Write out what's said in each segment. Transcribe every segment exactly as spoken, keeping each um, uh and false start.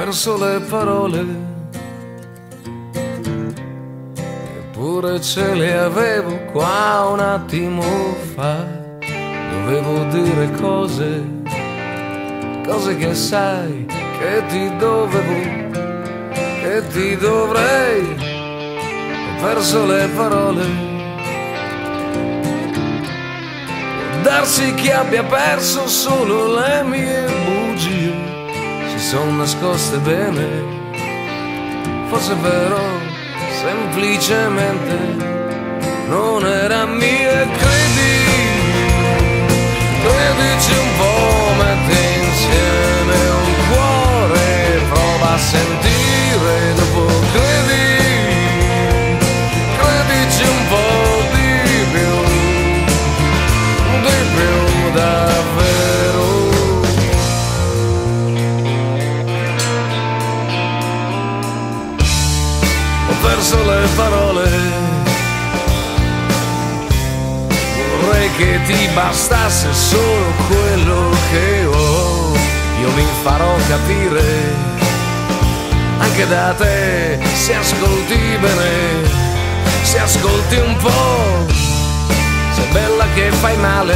perso le parole, eppure ce le avevo qua un attimo fa. Dovevo dire cose, cose che sai che ti dovevo, che ti dovrei. Ho perso le parole. Può darsi che abbia perso solo le mie bugie, si sono nascoste bene. Forse è vero, semplicemente non era mia. Credi, credici un po', metti insieme un cuore, prova a sentire dopo. Credi, credici un po' di più, di più davvero. Ho perso le parole, vorrei che ti bastasse solo quello che ho. Io mi farò capire anche da te, se ascolti bene, se ascolti un po'. Sei bella che fai male,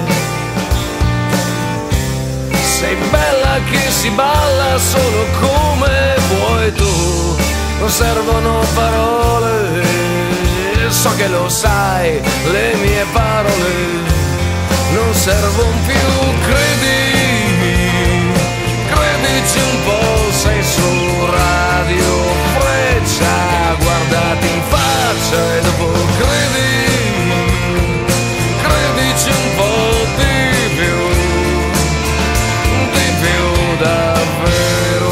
sei bella che si balla solo come vuoi tu. Non servono parole, so che lo sai, le mie parole non servono più. Credi, credici un po', sei su Radio Freccia, guardati in faccia e dopo credi, credici un po' di più, di più davvero.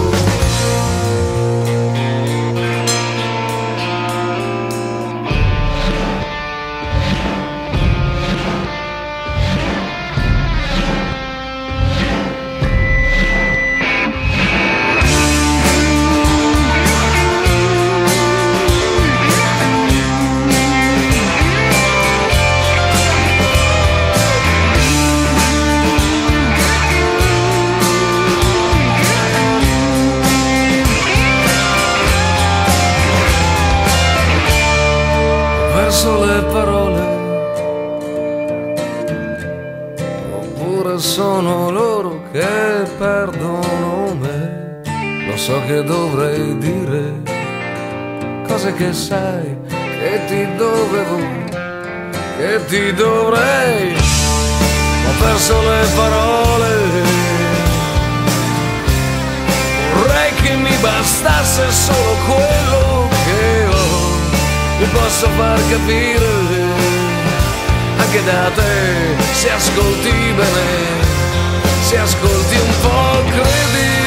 Perso le parole, oppure sono loro che perdono me. Lo so che dovrei dire cose che sai che ti dovevo, che ti dovrei. Ho perso le parole, vorrei che mi bastasse solo quello che ho. Mi posso far capire anche da te, se ascolti bene, se ascolti un po'. Credi,